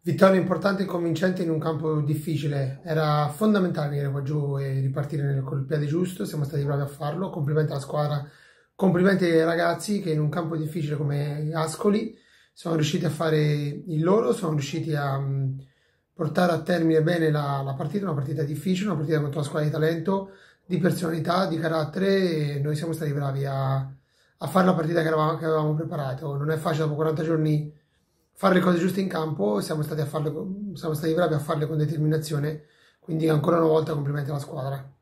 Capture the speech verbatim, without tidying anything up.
Vittoria importante e convincente in un campo difficile. Era fondamentale venire qua giù e ripartire nel, col piede giusto. Siamo stati bravi a farlo. Complimenti alla squadra, complimenti ai ragazzi che in un campo difficile come Ascoli sono riusciti a fare il loro, sono riusciti a um, portare a termine bene la, la partita. Una partita difficile, una partita contro una squadra di talento, di personalità, di carattere. E noi siamo stati bravi a, a fare la partita che, eravamo, che avevamo preparato. Non è facile dopo quaranta giorni fare le cose giuste in campo, siamo stati, a farle, siamo stati bravi a farle con determinazione, quindi ancora una volta complimenti alla squadra.